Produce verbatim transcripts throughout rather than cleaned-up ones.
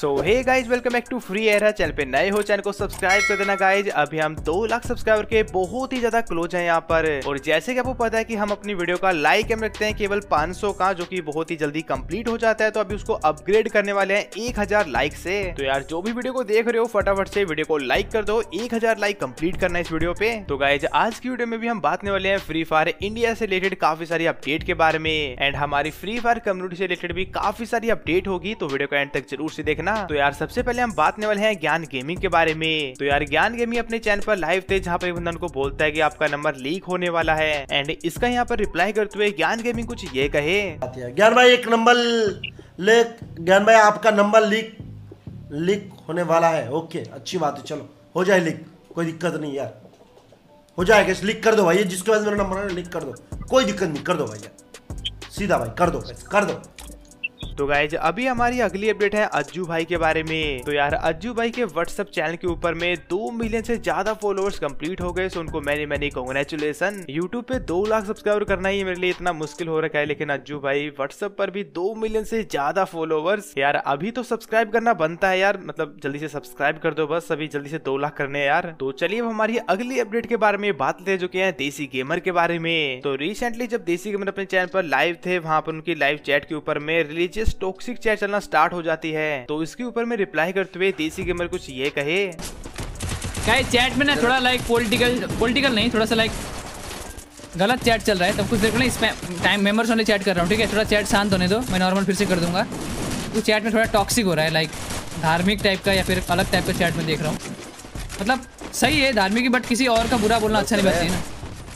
So hey guys, welcome back to free era. Channel पे नए हो चैनल को सब्सक्राइब कर देना गाइज। अभी हम दो लाख सब्सक्राइबर के बहुत ही ज्यादा क्लोज हैं यहाँ पर, और जैसे कि आपको पता है कि हम अपनी वीडियो का लाइक एम रखते हैं केवल पाँच सौ का, जो कि बहुत ही जल्दी कंप्लीट हो जाता है। तो अभी उसको अपग्रेड करने वाले हैं एक हज़ार लाइक से। तो यार जो भी वीडियो को देख रहे हो फटाफट से वीडियो को लाइक कर दो, एक हज़ार लाइक कंप्लीट करना है इस वीडियो पे। तो गाइज आज की वीडियो में भी हम बात करने वाले हैं फ्री फायर इंडिया से रिलेटेड काफी सारी अपडेट के बारे में, एंड हमारी फ्री फायर कम्युनिटी से रिलेटेड भी काफी सारी अपडेट होगी। तो वीडियो को एंड तक जरूर से देखना। तो यार सबसे पहले हम बात करने वाले हैं ज्ञान गेमिंग के बारे में। तो यार ज्ञान गेमिंग अपने चैनल पर लाइव थे, जहाँ पर बंदा उनको बोलता है कि आपका नंबर लीक होने वाला है, एंड इसका यहाँ पर रिप्लाई करते हुए ज्ञान गेमिंग कुछ ये कहे। ज्ञान भाई एक नंबर ले, ज्ञान भाई आपका नंबर लीक लीक होने वाला है। ओके अच्छी बात है, चलो हो जाए लीक, कोई दिक्कत नहीं यार, हो जाएगा। लीक कर दो भाई, जिसके पास मेरा नंबर है लीक कर दो, कोई दिक्कत नहीं, कर दो भाई सीधा भाई, कर दो कर दो। तो गाइज अभी हमारी अगली अपडेट है अज्जू भाई के बारे में। तो यार अज्जू भाई के व्हाट्सएप चैनल के ऊपर में दो मिलियन से ज्यादा फॉलोअर्स कंप्लीट हो गए। सो उनको मैंने मैंने कांग्रेचुलेशन। यूट्यूब पे दो लाख सब्सक्राइबर करना ही मेरे लिए इतना मुश्किल हो रखा है, लेकिन अज्जू भाई व्हाट्सएप पर भी दो मिलियन से ज्यादा फॉलोअर्स। यार अभी तो सब्सक्राइब करना बनता है यार, मतलब जल्दी से सब्सक्राइब कर दो बस, अभी जल्दी से दो लाख करने हैं यार। तो चलिए अब हमारी अगली अपडेट के बारे में बात लेते जो कि है देसी गेमर के बारे में। तो रिसेंटली जब देसी गेमर अपने चैनल पर लाइव थे, वहाँ पर उनकी लाइव चैट के ऊपर में रिलीजियस टॉक्सिक चैट चलना स्टार्ट हो जाती है। तो इसके ऊपर में रिप्लाई करते हुए देसी गेमर कुछ ये कहे। गाइस चैट में ना थोड़ा लाइक पॉलिटिकल पॉलिटिकल नहीं, थोड़ा सा लाइक गलत चैट चल रहा है, तब कुछ देर ना इसमें टाइम मेंबर्स वाले चैट कर रहा हूँ, ठीक है। थोड़ा चैट शांत होने दो, मैं नॉर्मल फिर से कर दूंगा। तो चैट में थोड़ा टॉक्सिक हो रहा है, लाइक धार्मिक टाइप का या फिर अलग टाइप का चैट में देख रहा हूँ। मतलब सही है धार्मिक, बट किसी और का बुरा बोलना अच्छा नहीं लगता है ना।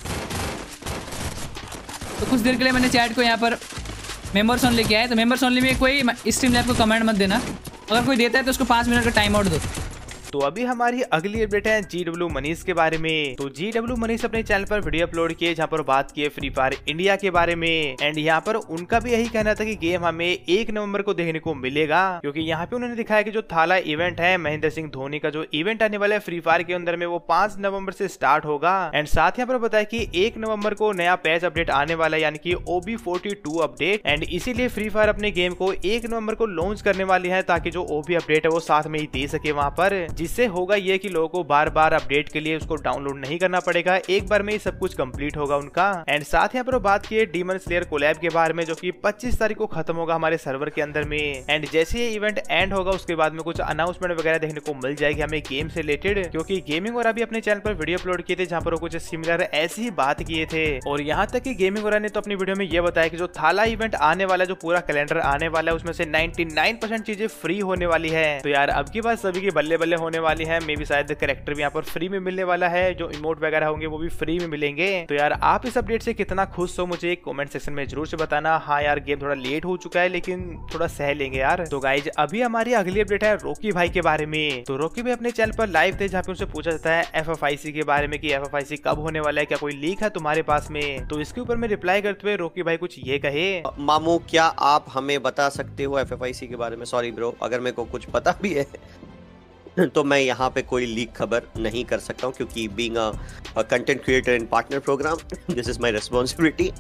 तो कुछ देर के लिए मैंने चैट को यहाँ पर मेंबर्स ओनली किया है। तो मेंबर्स ओनली में कोई स्ट्रीम लैब को कमेंट मत देना, अगर कोई देता है तो उसको पाँच मिनट का टाइम आउट दो। तो अभी हमारी अगली अपडेट है जी डब्ल्यू मनीष के बारे में। तो जी डब्ल्यू मनीष अपने चैनल पर वीडियो अपलोड किए, जहाँ पर बात की फ्री फायर इंडिया के बारे में, एंड यहाँ पर उनका भी यही कहना था कि गेम हमें एक नवंबर को देखने को मिलेगा, क्योंकि यहाँ पे उन्होंने दिखाया कि जो थाला इवेंट है महेंद्र सिंह धोनी का जो इवेंट आने वाला है फ्री फायर के अंदर में, वो पांच नवंबर से स्टार्ट होगा। एंड साथ यहाँ पर बताया कि एक नवंबर को नया पैच अपडेट आने वाला है, यानी कि O B forty two update, and इसीलिए फ्री फायर अपने गेम को एक नवंबर को लॉन्च करने वाली है, ताकि जो ओ बी अपडेट है वो साथ में ही दे सके वहाँ पर, जिससे होगा ये कि लोगों को बार बार अपडेट के लिए उसको डाउनलोड नहीं करना पड़ेगा, एक बार में ही सब कुछ कंप्लीट होगा उनका। एंड साथ यहाँ पर बात की डीमन स्लेयर कोलैब के बारे में, जो कि पच्चीस तारीख को खत्म होगा हमारे सर्वर के अंदर में। एंड जैसे ये इवेंट एंड होगा उसके बाद में कुछ अनाउंसमेंट वगैरह देखने को मिल जाएगी हमें गेम से रिलेटेड, क्योंकि गेमिंग और अभी अपने चैनल पर वीडियो अपलोड किए थे जहाँ पर कुछ सिमिलर ऐसी ही बात किए थे। और यहाँ तक कि गेमिंग और ने तो अपनी वीडियो में ये बताया कि जो थाला इवेंट आने वाला है, जो पूरा कैलेंडर आने वाला है, उसमें से नाइनटी नाइन परसेंट चीजें फ्री होने वाली है। तो यार अब की बात सभी की बल्ले बल्ले होने वाली है। मे भी शायद कैरेक्टर भी यहाँ पर फ्री में मिलने वाला है, जो इमोट वगैरह होंगे वो भी फ्री में मिलेंगे। तो यार आप इस अपडेट से कितना खुश हो मुझे कमेंट सेक्शन में जरूर से बताना। हाँ यार गेम थोड़ा लेट हो चुका है, लेकिन थोड़ा सह लेंगे यार। तो गाइज अभी हमारी अगली अपडेट है रॉकी भाई के बारे में। तो रॉकी भाई अपने चैनल पर लाइव थे, जहाँ पे उनसे पूछा जाता है एफ एफ आई सी के बारे में कि एफ एफ आई सी कब होने वाला है, क्या कोई लीक है तुम्हारे पास में। तो इसके ऊपर में रिप्लाई करते हुए रॉकी भाई कुछ ये कहे। मामू क्या आप हमें बता सकते हो एफ एफ आई सी के बारे में? सॉरी ब्रो, अगर मेरे को कुछ पता भी है तो मैं यहाँ पे कोई लीक खबर नहीं कर सकता हूँ, क्योंकि being a content creator in partner program this is my responsibility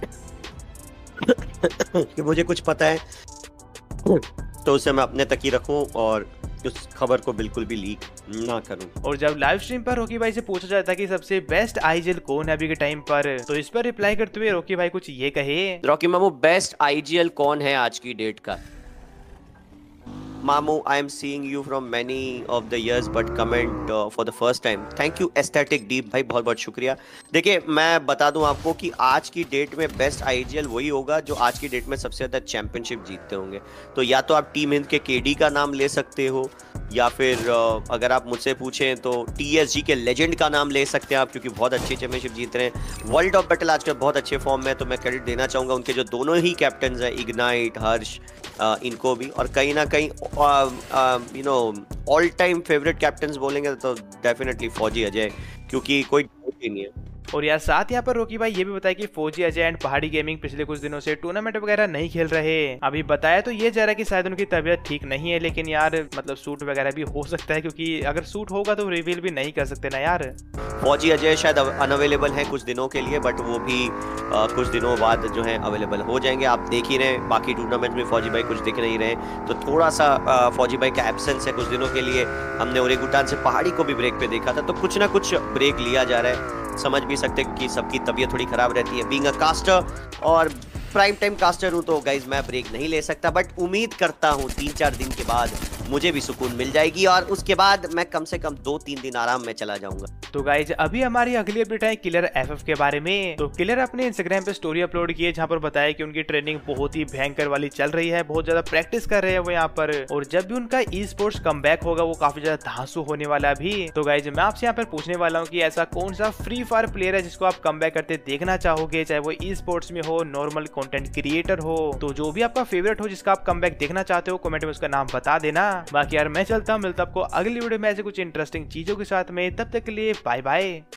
कि मुझे कुछ पता है तो उसे मैं अपने तक ही रखूँ और उस खबर को बिल्कुल भी लीक ना करूं। और जब लाइव स्ट्रीम पर रॉकी भाई से पूछा जाता है कि सबसे बेस्ट आईजीएल कौन है अभी के टाइम पर, तो इस पर रिप्लाई करते हुए रॉकी भाई कुछ ये कहे। रॉकी मामू बेस्ट आईजीएल कौन है आज की डेट का? Mamu, I am seeing you from many of the years, but comment uh, for the first time. Thank you, Aesthetic Deep भाई, बहुत बहुत शुक्रिया। देखिए मैं बता दूं आपको कि आज की डेट में बेस्ट आईजीएल वही होगा जो आज की डेट में सबसे ज़्यादा चैंपियनशिप जीतते होंगे। तो या तो आप टीम हिंद के केडी का नाम ले सकते हो, या फिर uh, अगर आप मुझसे पूछें तो टीएसजी के लेजेंड का नाम ले सकते हैं आप, क्योंकि बहुत अच्छी चैंपियनशिप जीत रहे हैं। वर्ल्ड ऑफ बैटल आजकल बहुत अच्छे फॉर्म में, तो मैं क्रेडिट देना चाहूँगा उनके जो दोनों ही कैप्टन हैं, इग्नाइट, हर्ष, uh, इनको भी। और कहीं ना कहीं you know all time favourite captains बोलेंगे तो डेफिनेटली फौजी अजय, क्योंकि कोई डाउट ही नहीं है। और यार साथ यहाँ पर रोकी भाई ये भी बताया कि फौजी अजय एंड पहाड़ी गेमिंग पिछले कुछ दिनों से टूर्नामेंट वगैरह नहीं खेल रहे। अभी बताया तो ये जा रहा है कि शायद उनकी तबीयत ठीक नहीं है, लेकिन यार मतलब सूट वगैरह भी हो सकता है, क्योंकि अगर सूट होगा तो रिवील भी नहीं कर सकते ना यार। फौजी अजय शायद अनअवेलेबल है कुछ दिनों के लिए, बट वो भी आ, कुछ दिनों बाद जो है अवेलेबल हो जाएंगे। आप देख ही रहे, बाकी टूर्नामेंट में फौजी भाई कुछ दिख नहीं रहे, तो थोड़ा सा आ, फौजी भाई का एब्सेंस है कुछ दिनों के लिए। हमने ओरेगुटान से पहाड़ी को भी ब्रेक पे देखा था, तो कुछ ना कुछ ब्रेक लिया जा रहा है। समझ भी सकते कि सबकी तबीयत थोड़ी खराब रहती है। बीइंग अ कास्टर और प्राइम टाइम कास्टर हूं तो गाइज मैं ब्रेक नहीं ले सकता, बट उम्मीद करता हूं तीन चार दिन के बाद मुझे भी सुकून मिल जाएगी और उसके बाद मैं कम से कम दो तीन दिन आराम में चला जाऊंगा। तो गाइज अभी हमारी अगली अपडेट है किलर एफएफ के बारे में। तो किलर अपने इंस्टाग्राम पे स्टोरी अपलोड की है जहाँ पर बताया कि उनकी ट्रेनिंग बहुत ही भयंकर वाली चल रही है, बहुत ज्यादा प्रैक्टिस कर रहे हैं वो यहाँ पर, और जब भी उनका ई स्पोर्ट्स कम बैक होगा वो काफी ज्यादा धांसू होने वाला भी। तो गाइज मैं आपसे यहाँ पर पूछने वाला हूँ कि ऐसा कौन सा फ्री फायर प्लेयर है जिसको आप कम बैक करते देखना चाहोगे, चाहे वो ई स्पोर्ट्स में हो, नॉर्मल कॉन्टेंट क्रिएटर हो। तो जो भी आपका फेवरेट हो जिसका आप कम बैक देखना चाहते हो कमेंट में उसका नाम बता देना। बाकी यार मैं चलता हूँ, मिलता आपको अगली वीडियो में ऐसे कुछ इंटरेस्टिंग चीजों के साथ में, तब तक के लिए बाय बाय।